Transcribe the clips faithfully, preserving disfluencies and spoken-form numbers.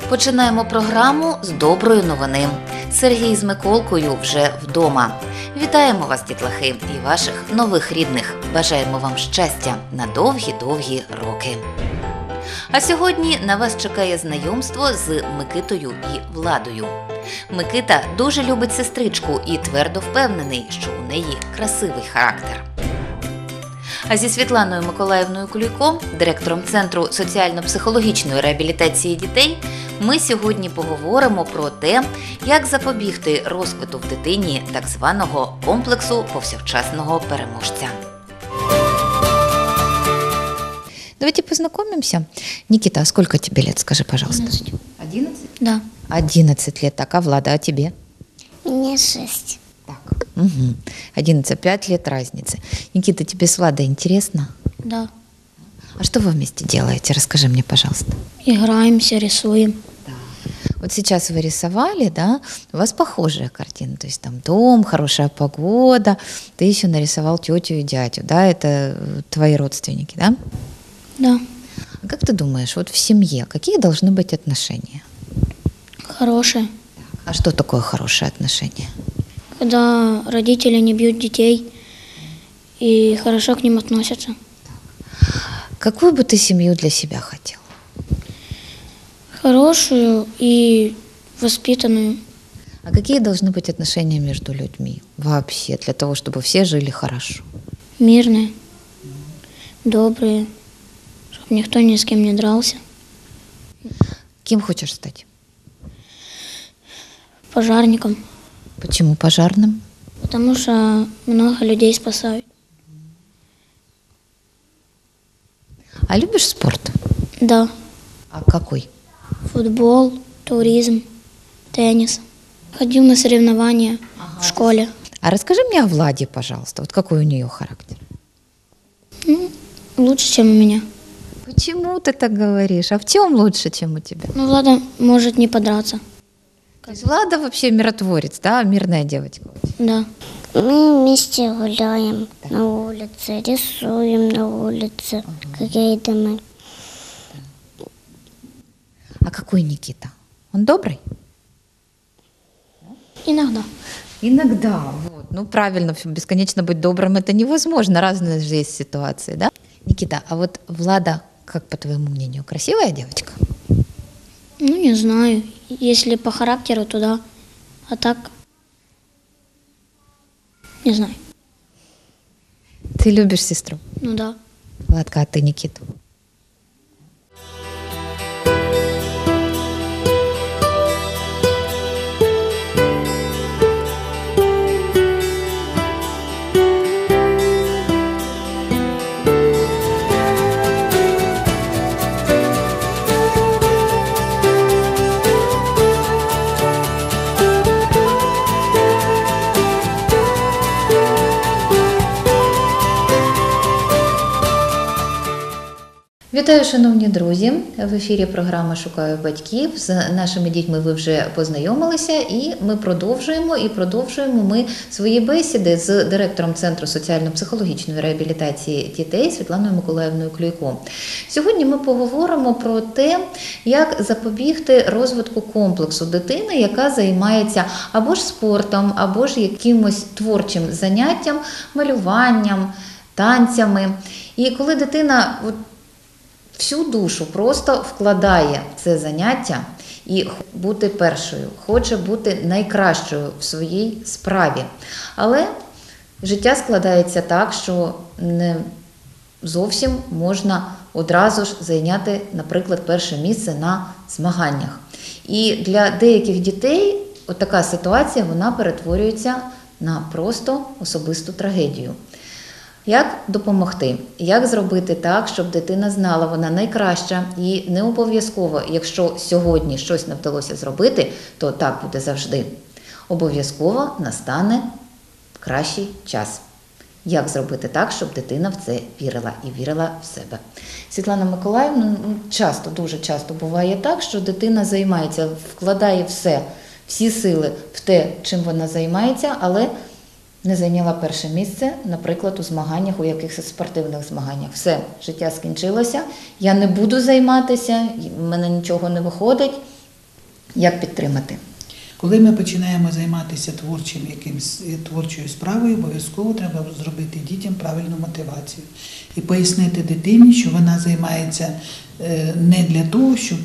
Починаємо програму з доброї новини. Сергій з Миколкою вже вдома. Вітаємо вас, дітлахи, і ваших нових рідних. Бажаємо вам щастя на довгі-довгі роки. А сьогодні на вас чекає знайомство з Микитою і Владою. Микита дуже любить сестричку і твердо впевнений, що у неї красивий характер. А зі Світланою Миколаївною Кулійко, директором Центру соціально-психологічної реабілітації дітей, ми сьогодні поговоримо про те, як запобігти розквиту в дитині так званого комплексу повсякчасного переможця. Давайте познакомимся. Никита, а сколько тебе лет, скажи, пожалуйста? одиннадцать. Одиннадцать? Да. Одиннадцать лет. Так, а Влада, а тебе? Мне шесть. Так. Угу. Одиннадцать, пять лет разницы. Никита, тебе с Владой интересно? Да. А что вы вместе делаете? Расскажи мне, пожалуйста. Играемся, рисуем. Вот сейчас вы рисовали, да? У вас похожая картина. То есть там дом, хорошая погода. Ты еще нарисовал тетю и дядю, да? Это твои родственники, да? Да. А как ты думаешь, вот в семье какие должны быть отношения? Хорошие. А что такое хорошее отношение? Когда родители не бьют детей и хорошо к ним относятся. Какую бы ты семью для себя хотел? Хорошую и воспитанную. А какие должны быть отношения между людьми вообще, для того, чтобы все жили хорошо? Мирные. Добрые. Чтобы никто ни с кем не дрался. Кем хочешь стать? Пожарником. Почему пожарным? Потому что много людей спасают. А любишь спорт? Да. А какой? Футбол, туризм, теннис. Ходил на соревнования в школе. А расскажи мне о Владе, пожалуйста. Вот какой у нее характер? Ну, лучше, чем у меня. Почему ты так говоришь? А в чем лучше, чем у тебя? Ну, Влада может не подраться. То есть Влада вообще миротворец, да? Мирная девочка. Да. Мы вместе гуляем на улице, рисуем на улице, какие-то мы. А какой Никита? Он добрый? Иногда. Иногда. Вот. Ну, правильно, бесконечно быть добрым это невозможно. Разные же есть ситуации, да? Никита, а вот Влада, как по твоему мнению, красивая девочка? Ну, не знаю. Если по характеру, то да. А так, не знаю. Ты любишь сестру? Ну да. Владка, а ты Никиту? Вітаю, шановні друзі! В ефірі програма «Шукаю батьків». З нашими дітьми ви вже познайомилися, і ми продовжуємо, і продовжуємо ми свої бесіди з директором Центру соціально-психологічної реабілітації дітей Світланою Миколаївною Кулійко. Сьогодні ми поговоримо про те, як запобігти розвитку комплексу дитини, яка займається або ж спортом, або ж якимось творчим заняттям, малюванням, танцями. І коли дитина от, всю душу просто вкладає в це заняття і бути першою, хоче бути найкращою в своїй справі. Але життя складається так, що не зовсім можна одразу ж зайняти, наприклад, перше місце на змаганнях. І для деяких дітей от така ситуація, вона перетворюється на просто особисту трагедію. Як допомогти? Як зробити так, щоб дитина знала, вона найкраща і не обов'язково, якщо сьогодні щось не вдалося зробити, то так буде завжди. Обов'язково настане кращий час. Як зробити так, щоб дитина в це вірила і вірила в себе? Світлана Миколаївна, часто, дуже часто буває так, що дитина займається, вкладає все, всі сили в те, чим вона займається, але не зайняла перше місце, наприклад, у змаганнях, у якихось спортивних змаганнях. Все, життя скінчилося, я не буду займатися, в мене нічого не виходить, Як підтримати? Коли ми починаємо займатися творчим якимсь творчою справою, обов'язково треба зробити дітям правильну мотивацію і пояснити дитині, що вона займається не для того, щоб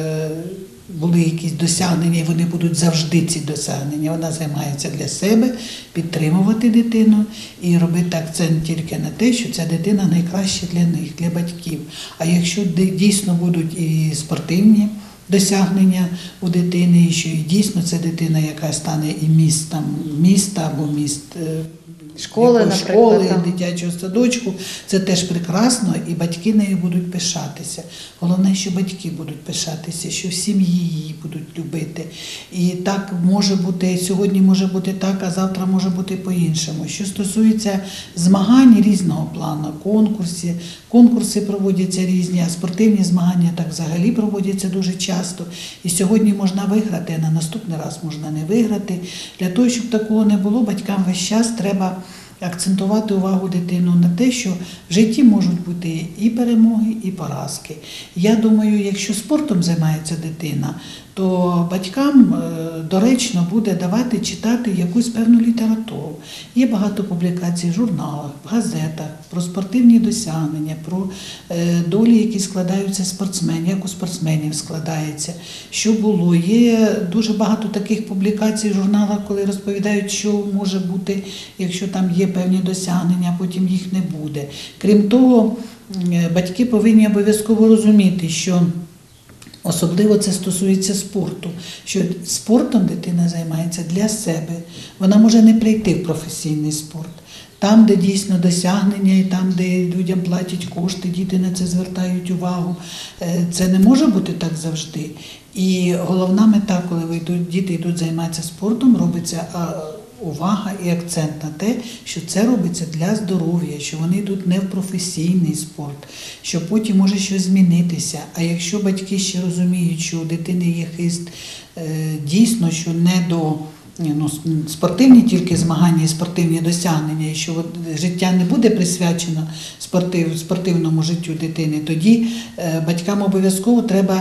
були якісь досягнення, і вони будуть завжди ці досягнення. Вона займається для себе, підтримувати дитину і робити акцент тільки на те, що ця дитина найкраща для них, для батьків. А якщо дійсно будуть і спортивні досягнення у дитини, і що і дійсно це дитина, яка стане і містом міста або міст школи, якоїсь наприклад, школи, так. дитячого садочку, це теж прекрасно, і батьки нею будуть пишатися. Головне, що батьки будуть пишатися, що в сім'ї її будуть любити. І так може бути, сьогодні може бути так, а завтра може бути по-іншому. Що стосується змагань різного плану, конкурсів, конкурси проводяться різні, а спортивні змагання так взагалі проводяться дуже часто. І сьогодні можна виграти, а на наступний раз можна не виграти. Для того, щоб такого не було, батькам весь час треба акцентувати увагу дитину на те, що в житті можуть бути і перемоги, і поразки. Я думаю, якщо спортом займається дитина, то батькам доречно буде давати читати якусь певну літературу. Є багато публікацій в журналах, в газетах про спортивні досягнення, про долі, які складаються спортсменів, як у спортсменів складається, що було. Є дуже багато таких публікацій в журналах, коли розповідають, що може бути, якщо там є певні досягнення, а потім їх не буде. Крім того, батьки повинні обов'язково розуміти, що особливо це стосується спорту, що спортом дитина займається для себе. Вона може не прийти в професійний спорт. Там, де дійсно досягнення, і там, де людям платять кошти, діти на це звертають увагу. Це не може бути так завжди. І головна мета, коли ви йдуть, діти йдуть займатися спортом, робиться увага і акцент на те, що це робиться для здоров'я, що вони йдуть не в професійний спорт, що потім може щось змінитися. А якщо батьки ще розуміють, що у дитини є хист дійсно, що не до ну, спортивні тільки змагання і спортивні досягнення, і що життя не буде присвячено спортив, спортивному життю дитини, тоді батькам обов'язково треба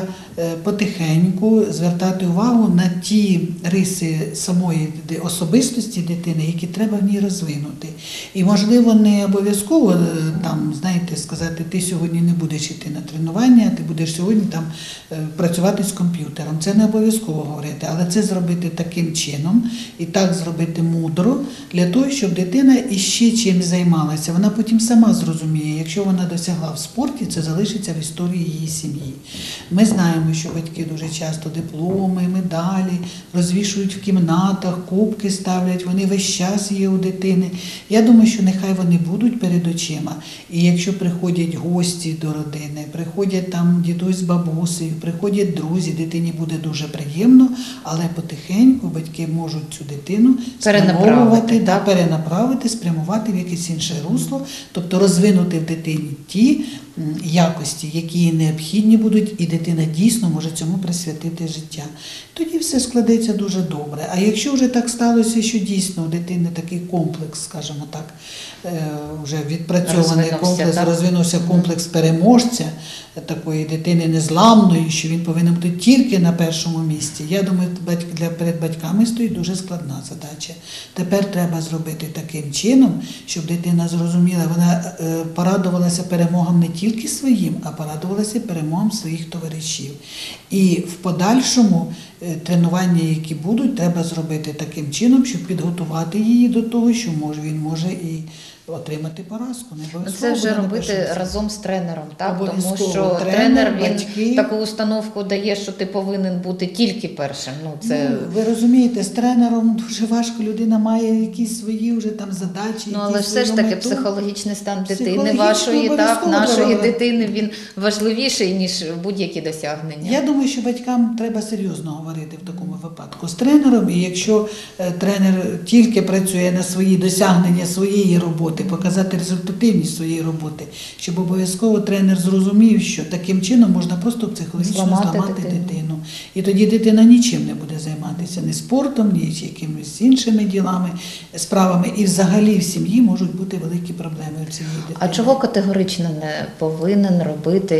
потихеньку звертати увагу на ті риси самої особистості дитини, які треба в ній розвинути. І, можливо, не обов'язково там, знаєте, сказати, ти сьогодні не будеш йти на тренування, ти будеш сьогодні там працювати з комп'ютером. Це не обов'язково говорити, але це зробити таким чином, і так зробити мудро, для того, щоб дитина іще чим займалася. Вона потім сама зрозуміє, якщо вона досягла в спорті, це залишиться в історії її сім'ї. Ми знаємо, що батьки дуже часто дипломи, медалі розвішують в кімнатах, кубки ставлять, вони весь час є у дитини. Я думаю, що нехай вони будуть перед очима. І якщо приходять гості до родини, приходять там дідусь з бабусею, приходять друзі, дитині буде дуже приємно, але потихеньку батьки можуть цю дитину спрямовувати, да, перенаправити, спрямувати в якесь інше русло, тобто розвинути в дитині ті якості, які їй необхідні будуть, і дитина дійсно може цьому присвятити життя. Тоді все складеться дуже добре. А якщо вже так сталося, що дійсно у дитини такий комплекс, скажімо так, вже відпрацьований комплекс, так? розвинувся комплекс переможця, такої дитини незламної, що він повинен бути тільки на першому місці. Я думаю, для, перед батьками стоїть дуже складна задача. Тепер треба зробити таким чином, щоб дитина зрозуміла, вона порадувалася перемогам не тільки своїм, а порадувалася перемогам своїх товаришів. І в подальшому тренування, які будуть, треба зробити таким чином, щоб підготувати її до того, що може, він може і отримати поразку. Це вже робити разом з тренером, так? Тому що тренер, тренер, він батьки. таку установку дає, що ти повинен бути тільки першим. Ну, це... ну, ви розумієте, з тренером дуже важко, людина має якісь свої вже там задачі. Ну, але все ж таки мету. психологічний стан дитини вашої, так, нашої дитини, він важливіший, ніж будь-які досягнення. Я думаю, що батькам треба серйозно говорити в такому випадку з тренером, і якщо е, тренер тільки працює на свої досягнення своєї роботи, показати результативність своєї роботи, щоб обов'язково тренер зрозумів, що таким чином можна просто психологічно зламати, зламати дитину. дитину. І тоді дитина нічим не буде займатися, ні спортом, ні якимись іншими ділами, справами. І взагалі в сім'ї можуть бути великі проблеми у цієї дитини. А чого категорично не повинен робити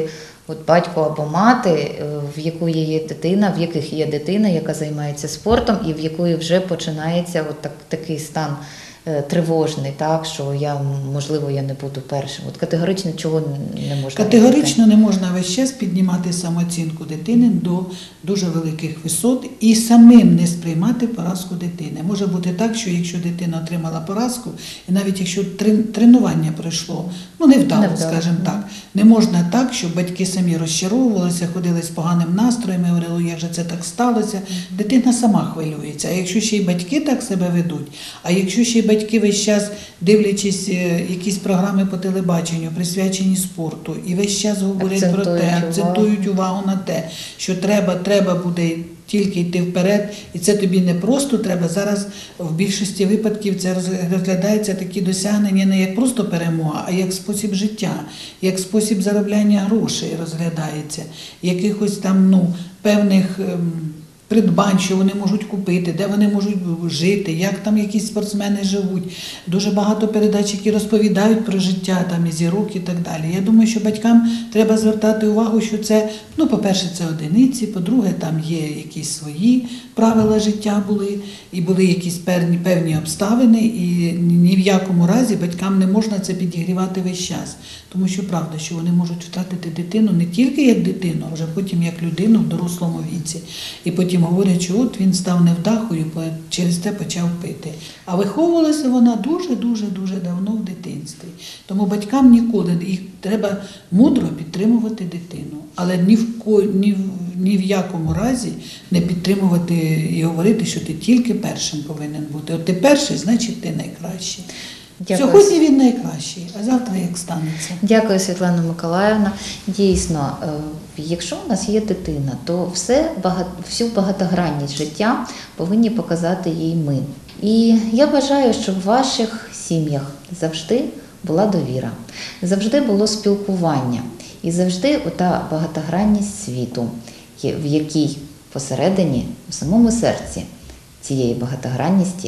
от батько або мати, е, в якої є дитина, в яких є дитина, яка займається спортом, і в якої вже починається от так, такий стан е, тривожний, так, що я, можливо, я не буду першим. От категорично чого не можна Категорично не можна весь час піднімати самооцінку дитини до дуже великих висот і самим не сприймати поразку дитини. Може бути так, що якщо дитина отримала поразку, і навіть якщо трен- тренування пройшло, ну невдало, Невдало, скажімо ну. так, не можна так, щоб батьки самі розчаровувалися, ходили з поганим настроєм і говорили, як же це так сталося. Дитина сама хвилюється. А якщо ще й батьки так себе ведуть, а якщо ще й батьки весь час, дивлячись е, якісь програми по телебаченню, присвячені спорту, і весь час говорять про Акцентують те, увагу. акцентують увагу на те, що треба, треба буде тільки йти вперед, і це тобі не просто треба. Зараз в більшості випадків це роз- розглядається такі досягнення не як просто перемога, а як спосіб життя, як спосіб заробляння грошей розглядається, якихось там ну, певних ем, придбань, що вони можуть купити, де вони можуть жити, як там якісь спортсмени живуть. Дуже багато передач, які розповідають про життя там, і зірок і так далі. Я думаю, що батькам треба звертати увагу, що це, ну, по-перше, це одиниці, по-друге, там є якісь свої правила життя були, і були якісь певні, певні обставини, і ні в якому разі батькам не можна це підігрівати весь час. Тому що правда, що вони можуть втратити дитину не тільки як дитину, а вже потім як людину в дорослому віці. І потім говорять, що от він став невдахою, бо через це почав пити. А виховувалася вона дуже-дуже-дуже давно в дитинстві. Тому батькам ніколи, їх треба мудро підтримувати дитину. Але ні в, ко, ні, в, ні в якому разі не підтримувати і говорити, що ти тільки першим повинен бути. От ти перший, значить ти найкращий. Дякую. Сьогодні він найкращий, а завтра як станеться. Дякую, Світлана Миколаївна. Дійсно, е, якщо у нас є дитина, то все багато, всю багатогранність життя повинні показати їй ми. І я бажаю, щоб в ваших сім'ях завжди була довіра, завжди було спілкування і завжди ота багатогранність світу, є- в якій посередині, в самому серці цієї багатогранності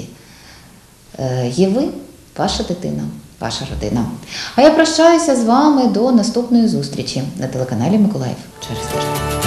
е, є ви, ваша дитина, ваша родина. А я прощаюся з вами до наступної зустрічі на телеканалі Миколаїв через тиждень.